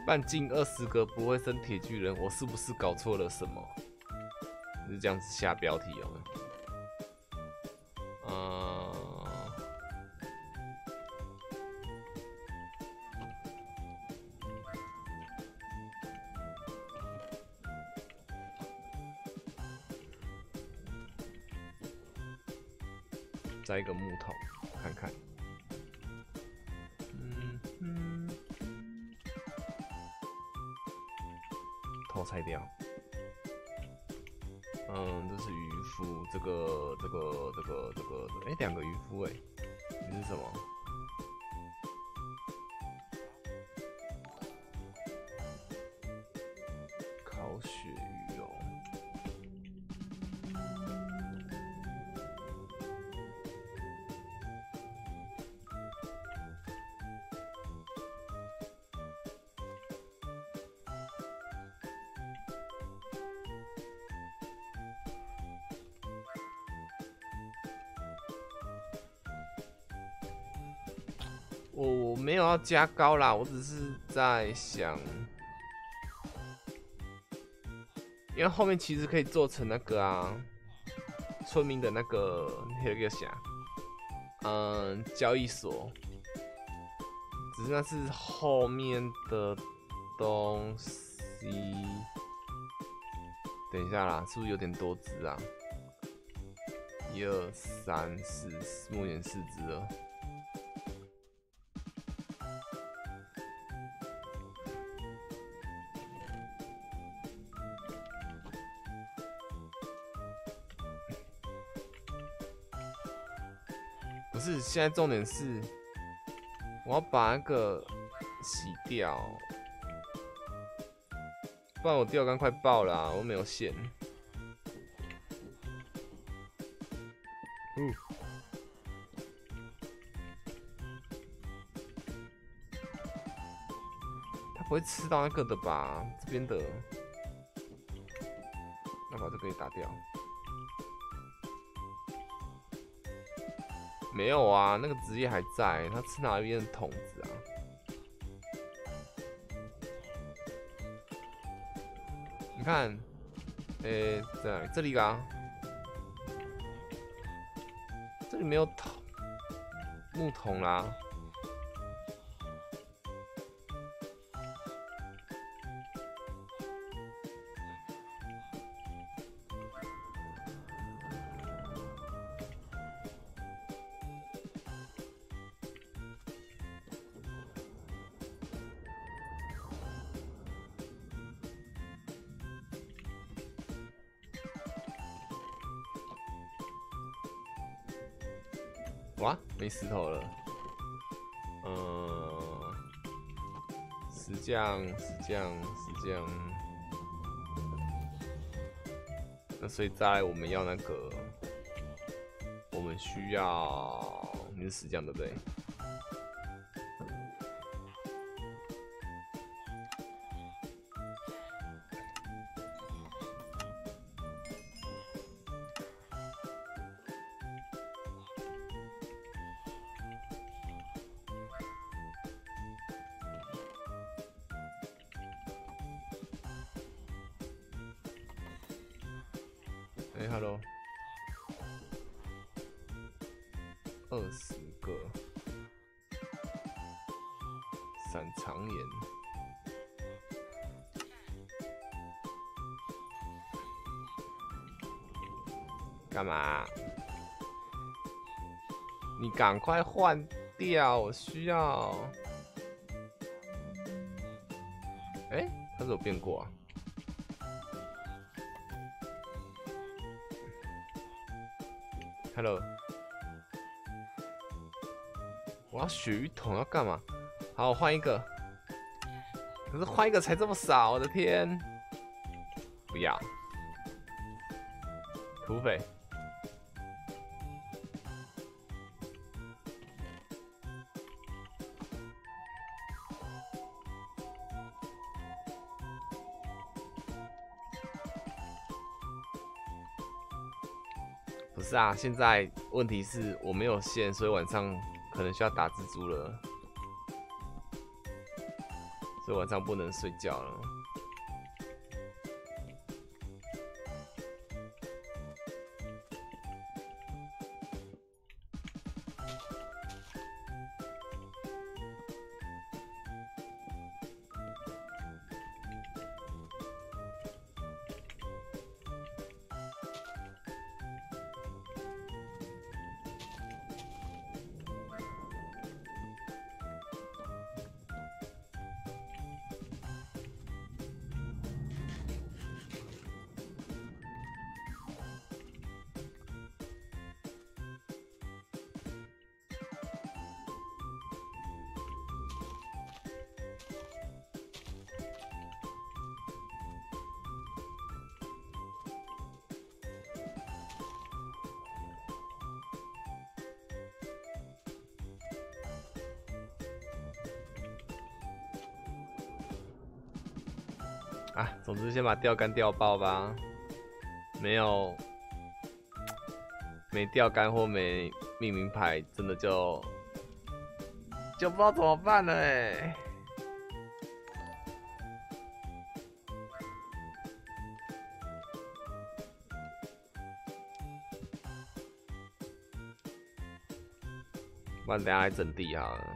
半径20个不会生铁巨人，我是不是搞错了什么？你是这样子下标题哦。摘一个木头看看。头拆掉。这是渔夫，这个，哎，2个渔夫哎，你是什么？烤鳕鱼哦。我没有要加高啦，我只是在想，因为后面其实可以做成那个啊，村民的那个啥，交易所，只是那是后面的东西。等一下啦，是不是有点多只啊？1、2、3、4，目前4只了。不是，现在重点是我要把那个洗掉，不然我钓竿快爆了啊，我没有线。他不会吃到那个的吧？这边的，那把这个也打掉。没有啊，那个职业还在，他吃哪一边的筒子啊？你看，在这里啊，这里没有木桶啦。哇，没石头了。石匠。那所以再来我们要那个，我们需要，你是石匠对不对？Hello， 20个闪长眼，干嘛？你赶快换掉，我需要。它是有变过啊？Hello， 我要鳕鱼桶要干嘛？好，我换一个。可是换一个才这么少，我的天！不要，土匪。不是啊，现在问题是我没有线，所以晚上可能需要打蜘蛛了。 所以晚上不能睡觉了。啊，总之先把钓竿钓爆吧。没钓竿或没命名牌，真的就不知道怎么办了哎。不然等下来整地好了。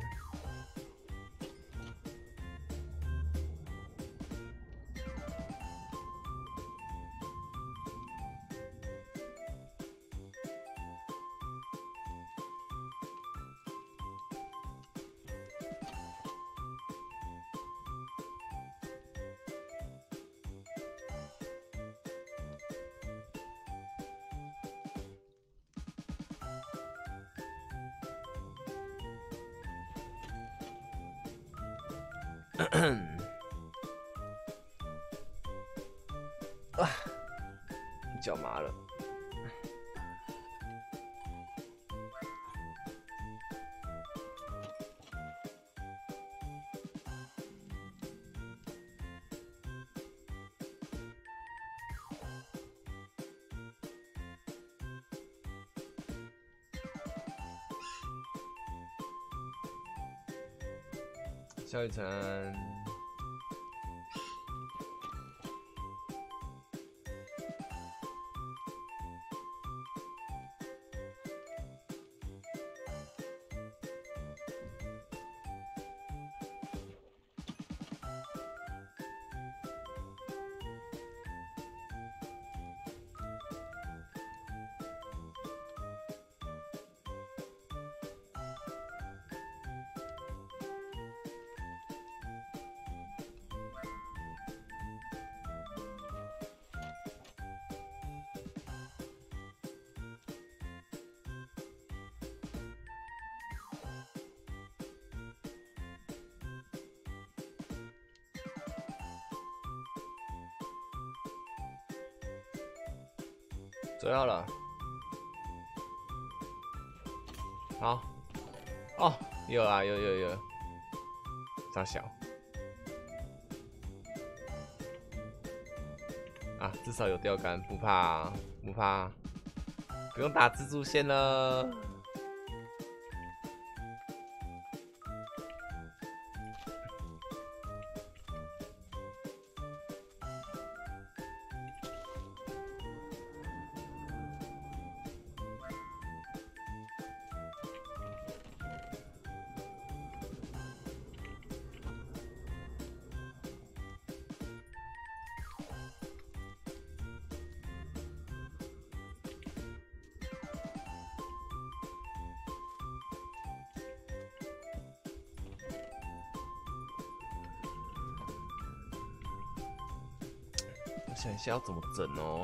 啊，脚麻了。萧雨辰。最后了，好，哦，有啊，有，傻小，啊，至少有钓竿，不怕，不怕，不用打蜘蛛线了。我想一下要怎么整哦。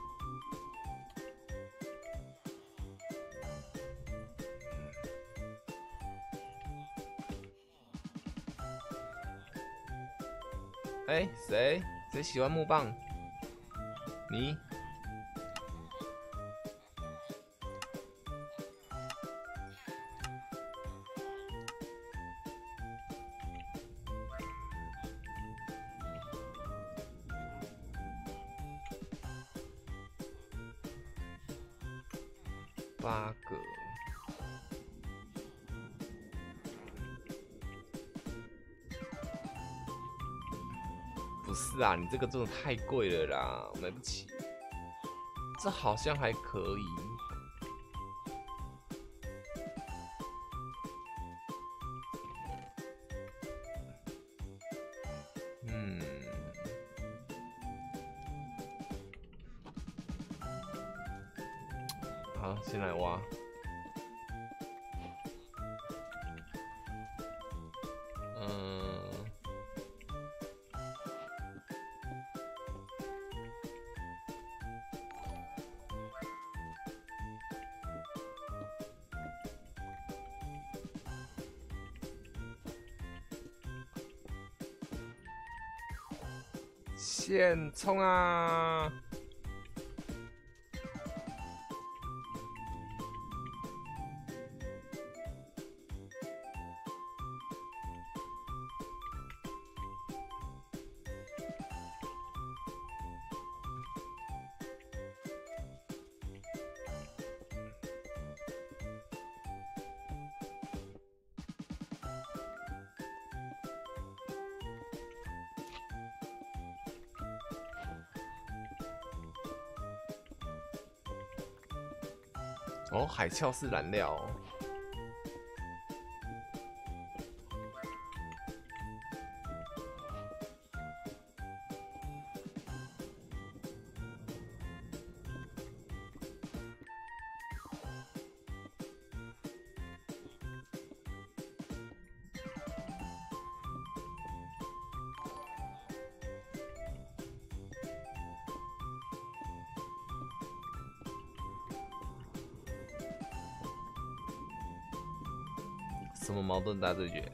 哎，谁喜欢木棒？你？8个。 是啊，你这个真的太贵了啦，买不起。这好像还可以。好，先来挖。现冲啊！哦，海鞘是燃料哦。什么矛盾大对决？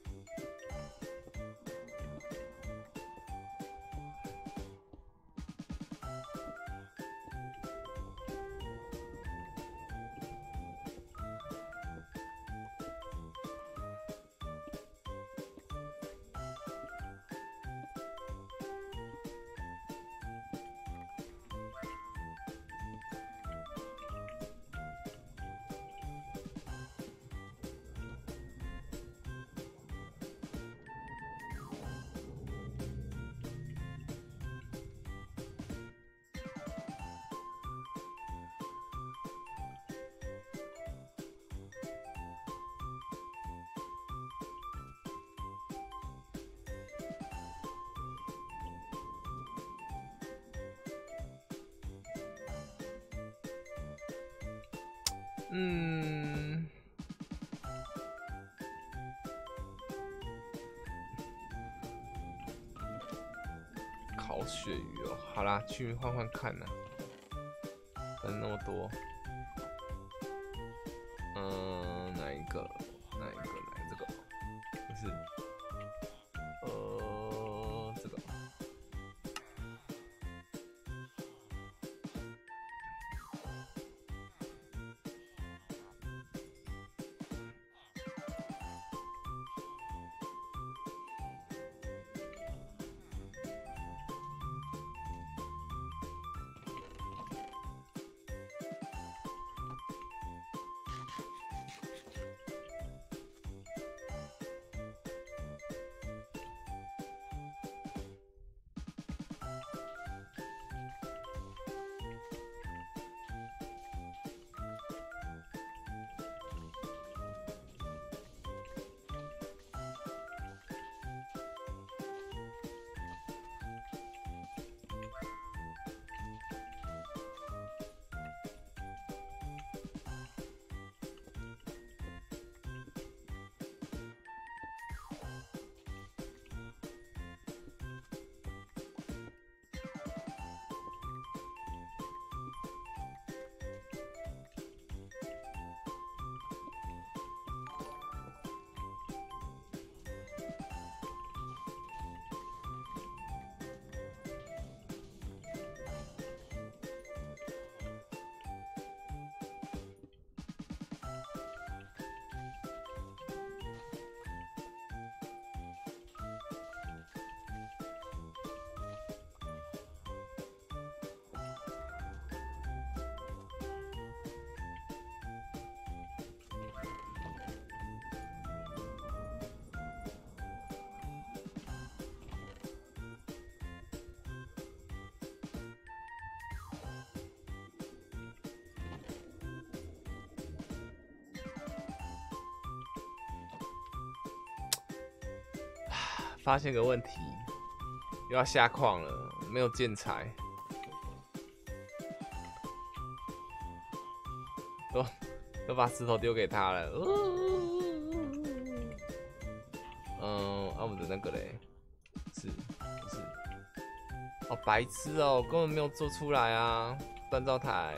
烤鳕鱼哦，好啦，去换换看呐。分那么多，哪一个？哪一个？来这个？不是，这个。 发现个问题，又要下矿了，没有建材，都把石头丢给他了。我们的那个嘞，是不是？哦，白痴哦，根本没有做出来啊，锻造台。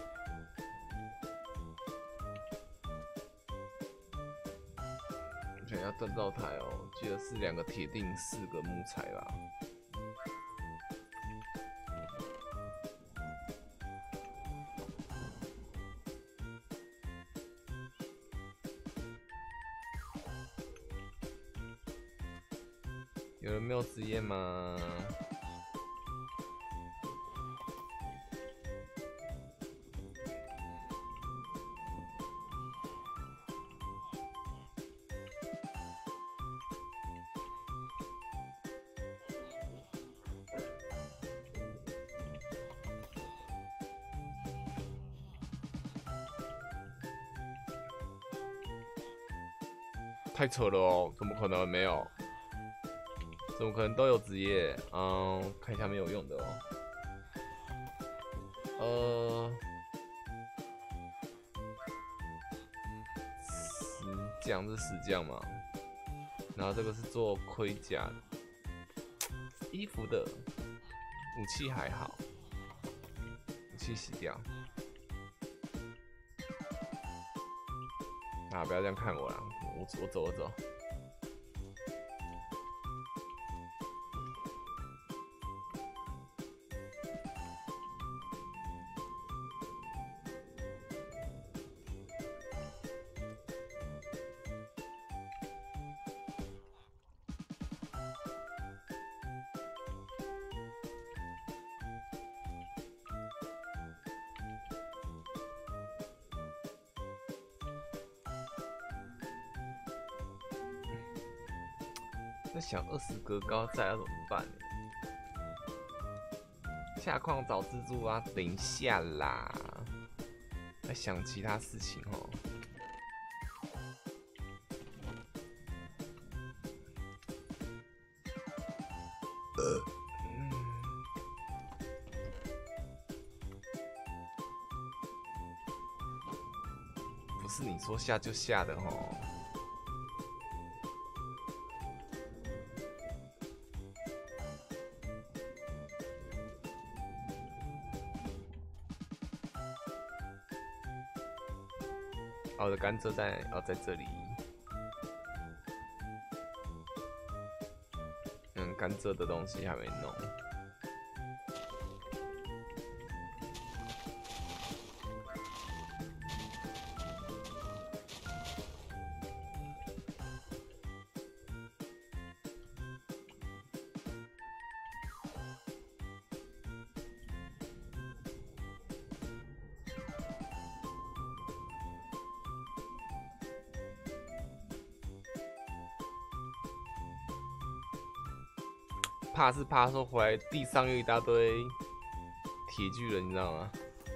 想要锻造台哦，记得是2个铁锭，4个木材吧。有人没有职业吗？太扯了哦，怎么可能没有？怎么可能都有职业？看一下没有用的哦。石匠是石匠嘛？然后这个是做盔甲、衣服的，武器还好，武器洗掉。啊，不要这样看我啦，我走。在想20格高再要怎么办？下矿找蜘蛛啊！等一下啦，在想其他事情哦。不是你说下就下的哦。我的甘蔗在这里。甘蔗的东西还没弄。怕说回来地上有一大堆铁巨人，你知道吗？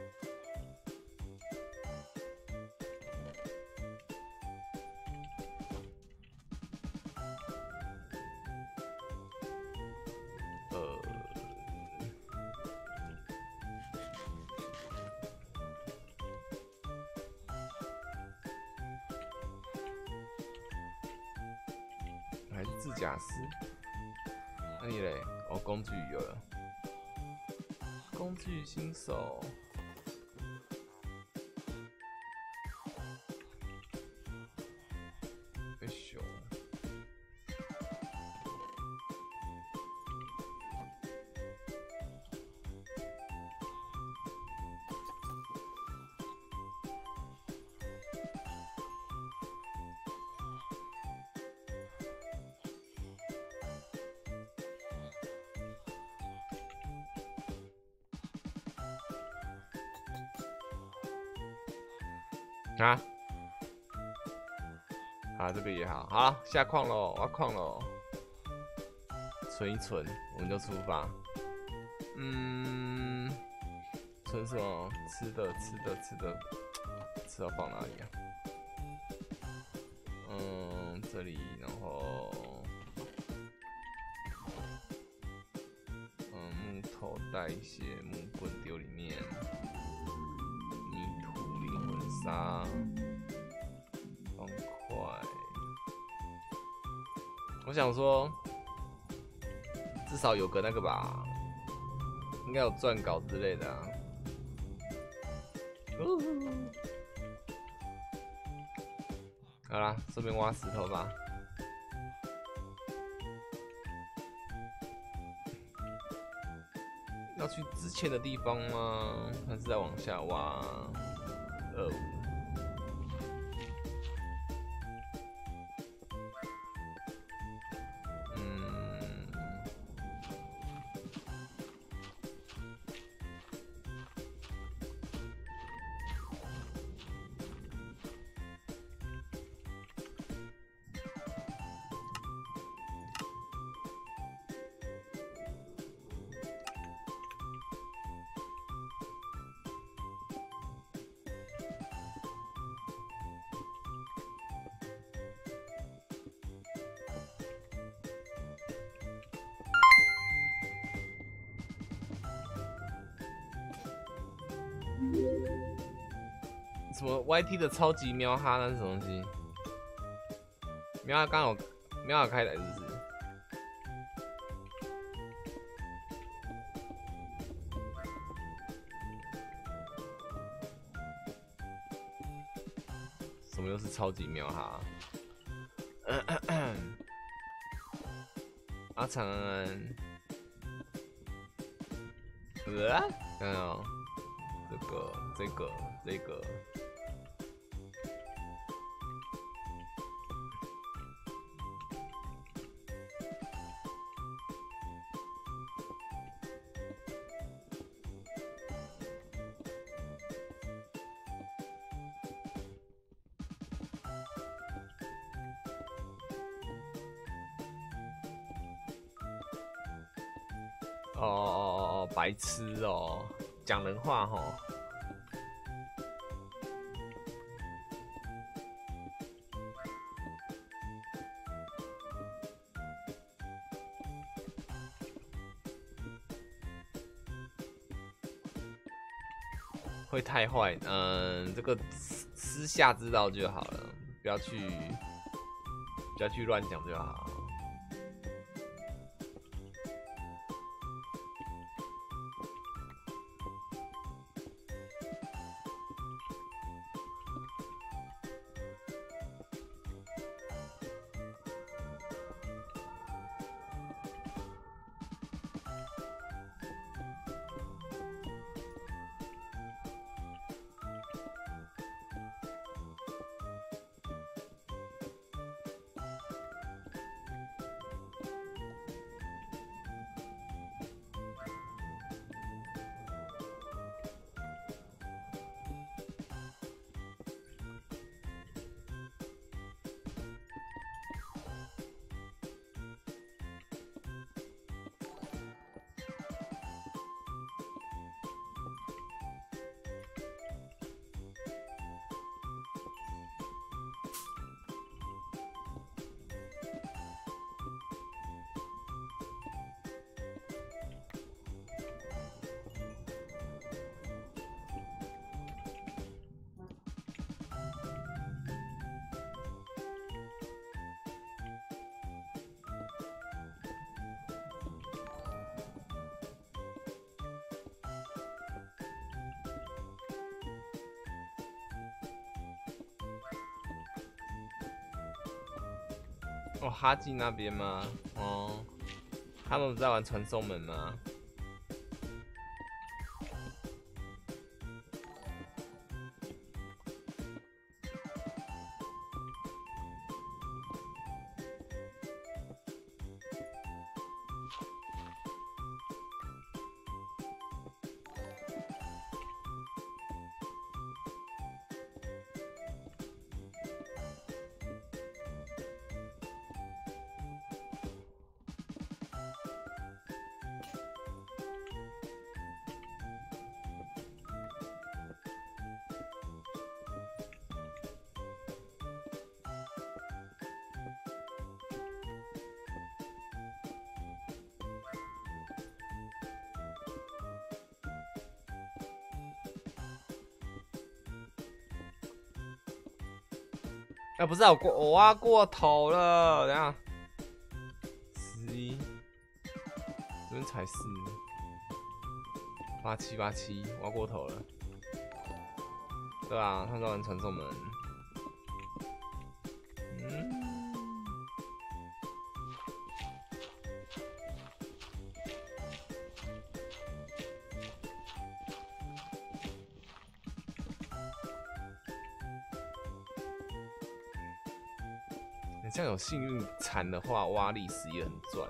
还是制甲师？那你嘞？工具有了，工具新手。哎咻！这个也好，好下矿喽，挖矿喽，存一存，我们就出发。存什么？吃的，吃要放哪里啊？这里，然后带一些木棍丢里面，泥土、灵魂沙、方块。我想说，至少有个那个吧，应该有撰稿之类的啊。好啦，顺便挖石头吧。要去之前的地方吗？还是再往下挖？25。什么 YT 的超级喵哈那是什么东西？喵哈刚好喵哈开台是不是？什么又是超级喵哈？阿长安，看到这个。哦，白痴哦，讲人话吼。会太坏，这个私下知道就好了，不要去乱讲就好。哦，哈基那边吗？哦，他们不在玩传送门吗？ 啊，不是啊，我挖过头了，等下11，这边才4，8787，挖过头了。对啊，创造完传送门。你这样有幸运铲的话，挖历史也很赚。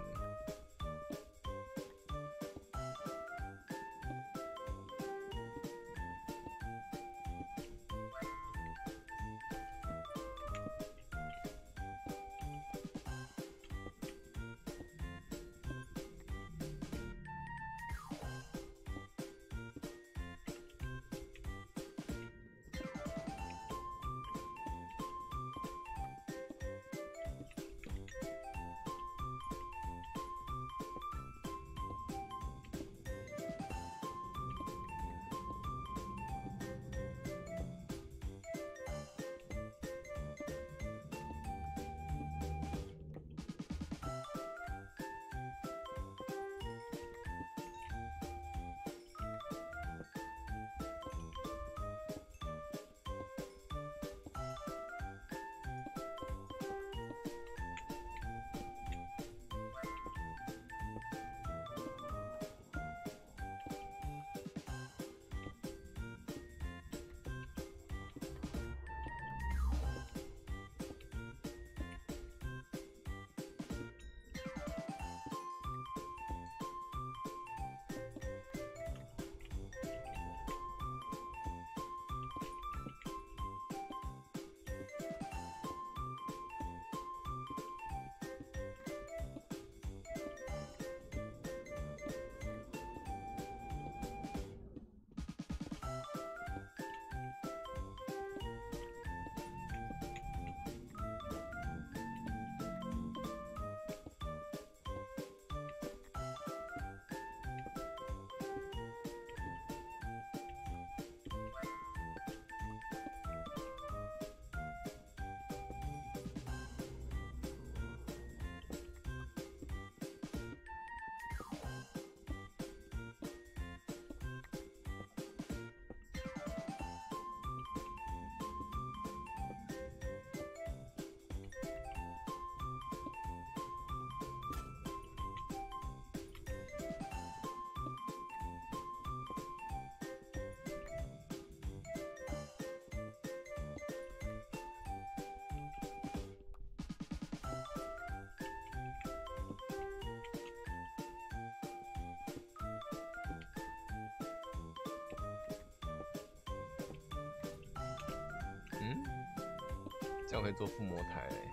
这样可以做附魔台嘞。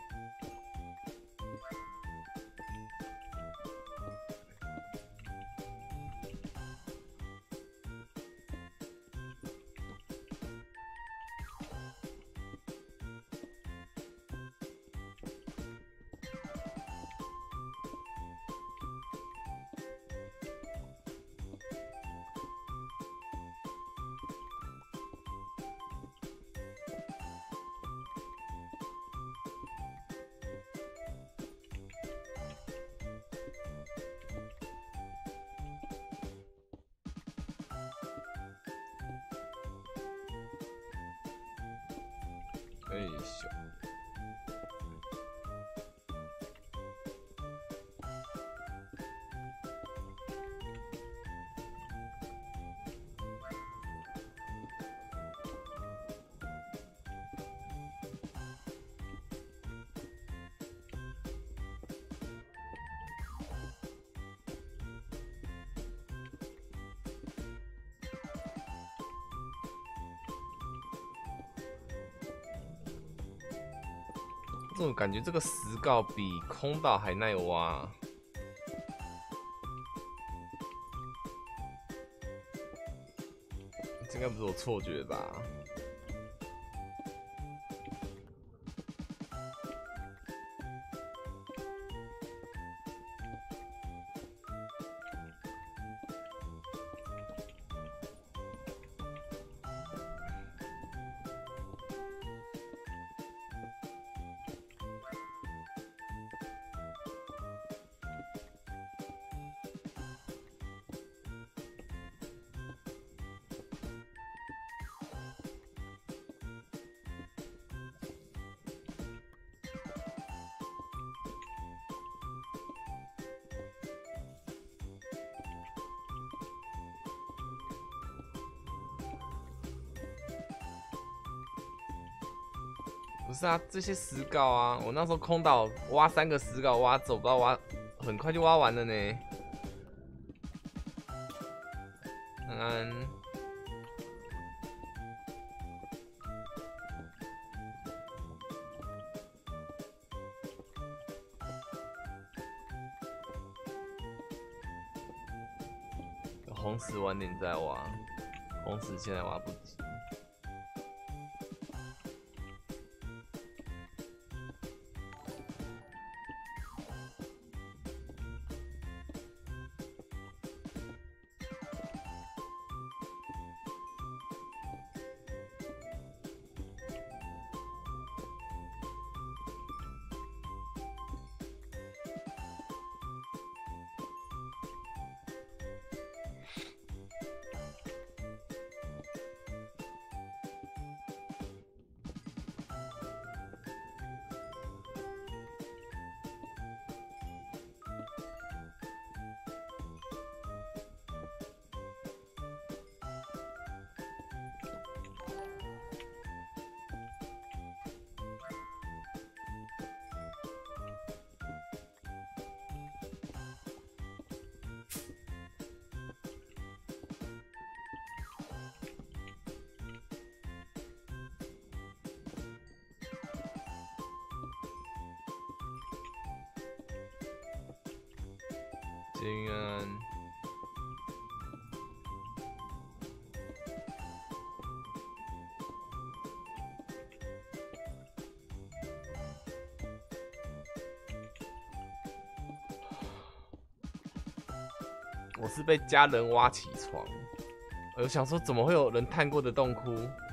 哎呦！这种感觉，这个石膏比空岛还耐挖。这应该不是我错觉吧？ 不是啊，这些石膏啊，我那时候空岛挖3个石膏挖走，不知道挖很快就挖完了呢。安安，红石晚点再挖，红石现在挖不及。金安，我是被家人挖起床，我想说怎么会有人探过的洞窟？